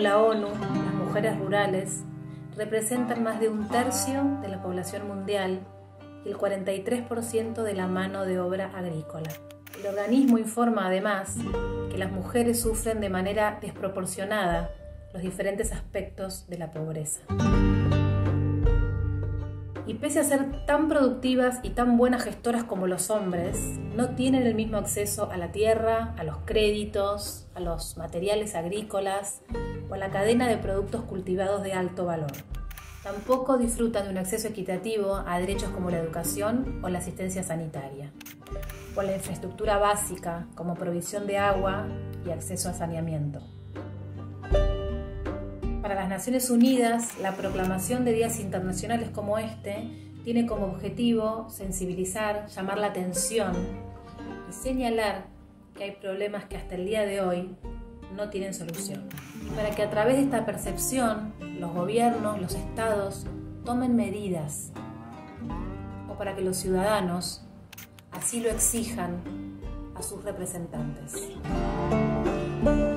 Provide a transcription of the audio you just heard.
Según la ONU, las mujeres rurales representan más de 1/3 de la población mundial y el 43% de la mano de obra agrícola. El organismo informa además que las mujeres sufren de manera desproporcionada los diferentes aspectos de la pobreza. Y pese a ser tan productivas y tan buenas gestoras como los hombres, no tienen el mismo acceso a la tierra, a los créditos, a los materiales agrícolas o a la cadena de productos cultivados de alto valor. Tampoco disfrutan de un acceso equitativo a derechos como la educación o la asistencia sanitaria, o la infraestructura básica como provisión de agua y acceso a saneamiento. Para las Naciones Unidas, la proclamación de días internacionales como este tiene como objetivo sensibilizar, llamar la atención y señalar que hay problemas que hasta el día de hoy no tienen solución. Y para que a través de esta percepción los gobiernos, los estados tomen medidas, o para que los ciudadanos así lo exijan a sus representantes.